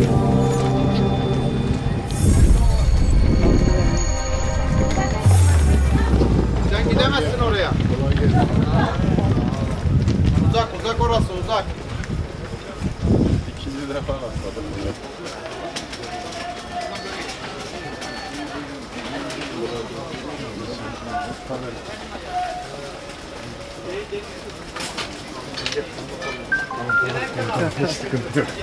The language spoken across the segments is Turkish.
Sen gidemezsin oraya. Uzak orası uzak. İkinci defa rastladım. Hiç sıkıntı yok.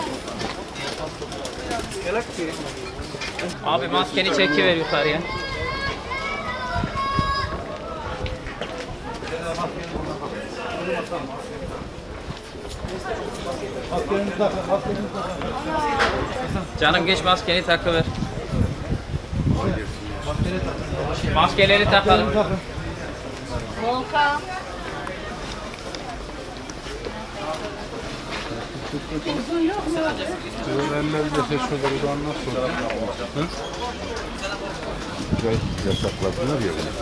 Abi maskeni çekiver yukarıya. Canım geç maskeni takıver. Maskeleri takalım. Volkan. Elleri de şöyle bir anlat sonra. Yasakladılar ya bunu.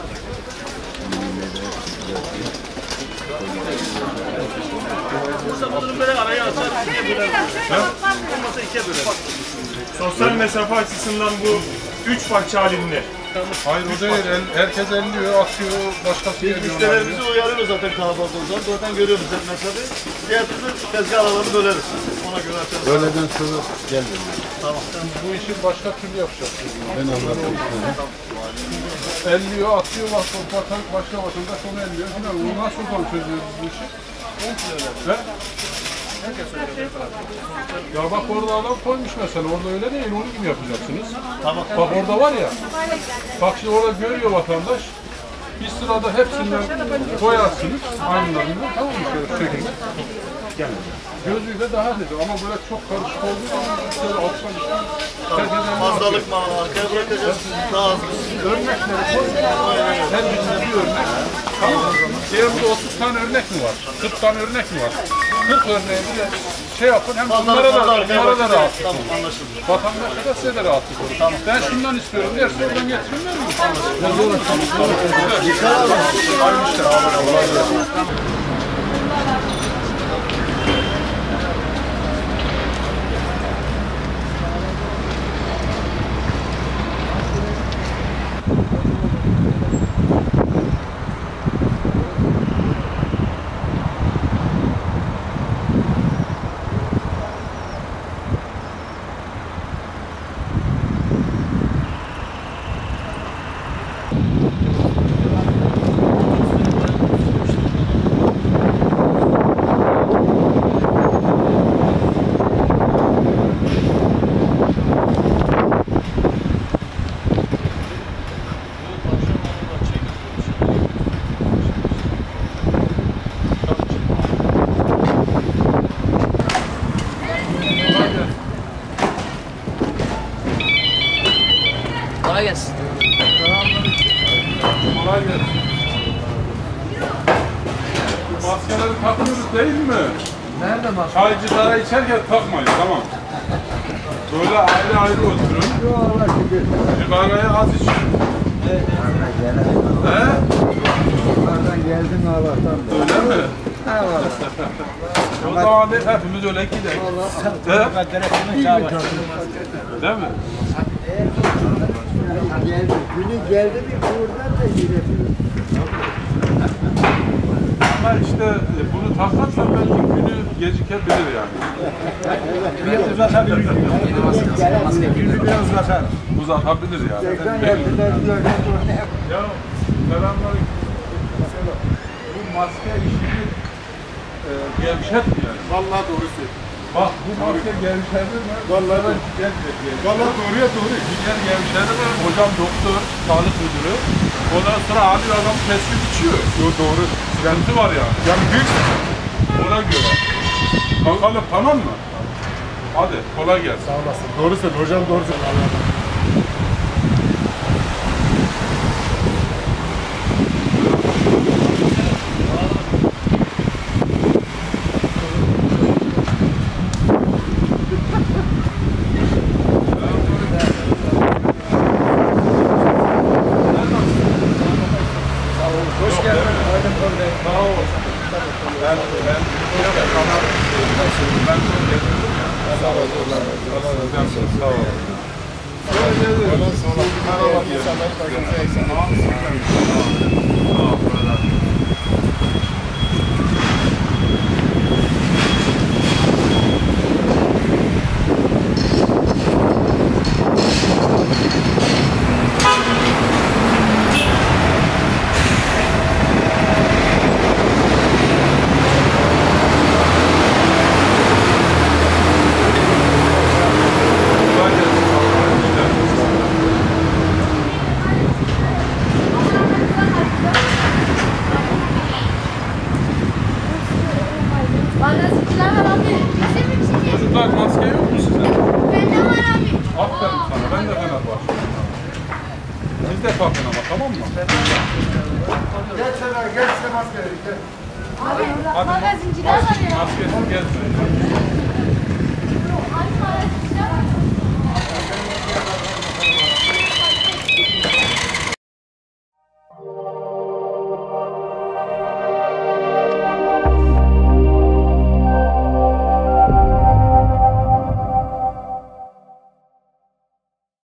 Sosyal mesafe açısından bu 3 parça halinde. Hayır o değil. Herkes elliyor, atıyor, başkası Biz geliyor. müşterilerimizi uyarıyoruz zaten kalabalık olacağız. Zaten görüyoruz hep mesafeyi. Diğer türlü tezgah aralarını böleriz. Ona göre açarız. Öğleden sonra gelmiyor. Tamam. Bu işi başka türlü yapacağız. Ben anladım. Elliyor, atıyor, başka vatandaş onu elliyor. Onu nasıl o zaman çözüyoruz bu işi? He? Ya bak orada adam koymuş mesela, orada öyle değil, onun gibi yapacaksınız. Tamam. Bak orada var ya, bak şimdi orada görüyor vatandaş, bir sırada hepsinden koyarsınız, aynılarından, tamam mı şöyle şu şekilde? Gözüyle daha dedi ama böyle çok karışık olduğu zaman şöyle alttan üstten Fazlalık malı arkaya bırakacağız. Daha az. örnekleri koyuyor. Her birinde bir örnek. Tamam mı? Diğer burada 30 tane örnek mi var? 40 tane örnek mi var? 40 örneği bir de şey yapın, hem bunlara da rahatlık Tamam, olur. anlaşıldı. Vatandaşa da size de rahatlık olur. Tamam. Ben şundan istiyorum derse oradan getirirler mi? Anlaşıldı. Aynı işte. Kolay gelsin. Kolay gelsin. Kolay gelsin. Maskeleri takıyoruz değil mi? Nerede maske? Çay sigara içerken takmayın, tamam. Böyle ayrı ayrı oturun. Sigarayı az için. He? Oradan geldin Allah'tan. Öyle mi? O zaman hepimiz öyle gidelim. Değil mi? Günü geldi mi buradan da girebilir. Ama işte bunu takarsan belki günü gecikebilir yani. Bir uzatabilir. Günü biraz uzatar. Uzatabilir yani. Ya selamünaleyküm. Bu maske işini gevşetmiyor. Vallahi doğru söylüyorsun. Bak bu maske gevşedir mi? Vallahi Vallahi doğru. Gider gevşedir mi? Hocam doktor, sağlık müdürü. Ondan sonra abi adam kesip içiyor. Yo, doğru. Sıkıntı var yani. Yani büyük Ona göre. Bakalım, tamam mı? Hadi kolay gelsin. Sağ olasın. Doğru söylüyor. Hocam doğru söylüyor. Hoş geldin. Sağ ol. Ben çok getirdim ya. Sağ olun. Bana sıkılar var abi. Çocuklar maske yok mu size? Bende var abi. Aferin sana. Ben de Fenerbahçe'yim. Siz de kalkın ama tamam mı? Abi magazinciler var ya. Maskesiz gezmeyin.